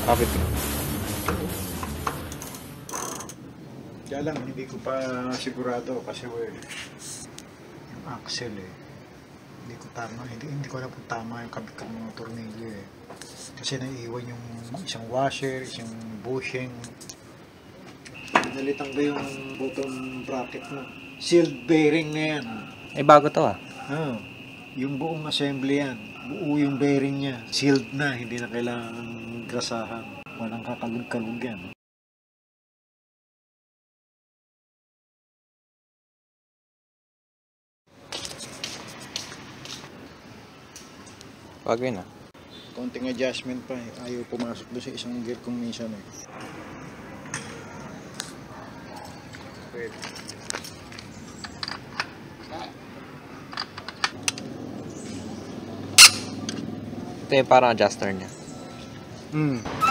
Kapit. Kaya lang, hindi ko pa sigurado kasi yung axle hindi ko tama, hindi ko alam kung tama yung kabit ng mga tornilyo kasi naiiwan yung isang washer, isang bushing. Nalitang ba yung bottom bracket mo? Sealed bearing na yan. Bago to Yung buong assembly yan, buo yung bearing niya, sealed na, hindi na kailangan grasahan, walang kakalug-kalug yan. Bago yun Konting adjustment pa ayaw pumasok doon sa isang gear kung minsan Wait. Ito yung parang adjuster niya.